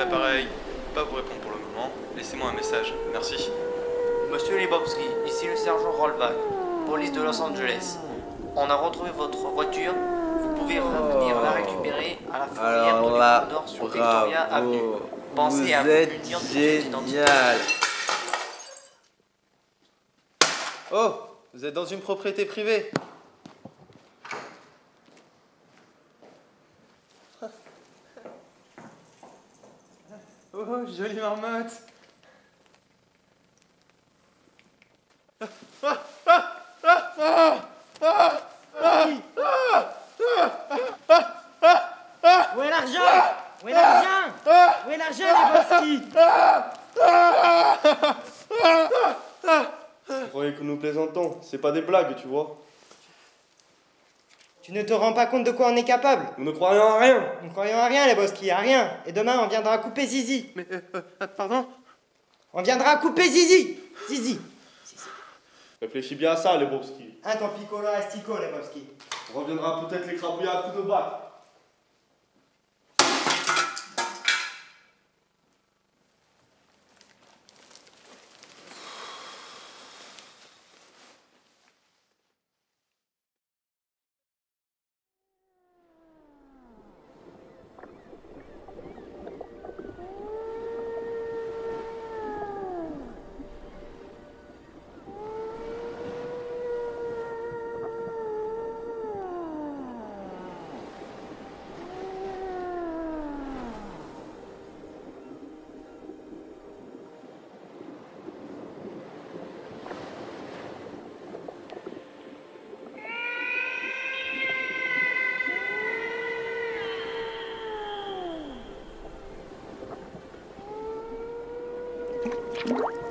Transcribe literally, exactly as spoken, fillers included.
l'appareil. Pas vous répondre pour le moment. Laissez-moi un message. Merci. Monsieur Lebowski, ici le sergent Rollback, police de Los Angeles. On a retrouvé votre voiture. Vous pouvez revenir la récupérer à la fourrière Alors du là, Condor sur bravo. Victoria Avenue. Pensez Vous à vous êtes munir de pièces d'identité. génial. Oh, vous êtes dans une propriété privée. Oh, jolie marmotte. Où est l'argent? Où est l'argent? Où est l'argent, Lebowski? Vous croyez que nous plaisantons? C'est pas des blagues, tu vois. Tu ne te rends pas compte de quoi on est capable? Nous ne croyons à rien. Nous ne croyons à rien, Lebowski, à rien. Et demain, on viendra couper Zizi. Mais, euh, euh, pardon? On viendra couper Zizi. Zizi. Réfléchis bien à ça, Lebowski. Un ton piccolo astico, Lebowski. On reviendra peut-être l'écrabouiller à coups de bac. What?